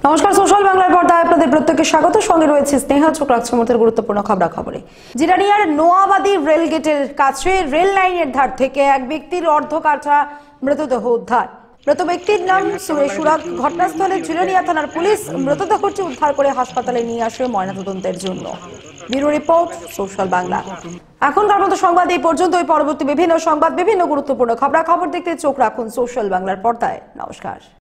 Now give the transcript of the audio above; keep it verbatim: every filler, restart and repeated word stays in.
নমস্কার, সোশ্যাল বাংলার পর্দায় আপনাদের প্রত্যেককে স্বাগত। সঙ্গে রয়েছে স্নেহা। চোখ রাখছে মুহূর্তের গুরুত্বপূর্ণ খবরা খবরে। জিরানিয়ার নোয়াবাদী রেল গেটের কাছে রেল লাইনের ধার থেকে এক ব্যক্তির অর্ধকাঠা মৃতদেহ উদ্ধার। মৃত ব্যক্তির নাম সুরেশ উরাগ। ঘটনাস্থলে জিরানিয়া থানার পুলিশ মৃতদেহটি উদ্ধার করে হাসপাতালে নিয়ে আসে ময়নাতদন্তের জন্য। Bureau report, social Bangla. এখনকার মতো সংবাদ এই পর্যন্ত। পরবর্তী বিভিন্ন সংবাদ, বিভিন্ন গুরুত্বপূর্ণ খবরা খবর দেখতে চোখ রাখুন সোশ্যাল বাংলার পর্দায়। নমস্কার।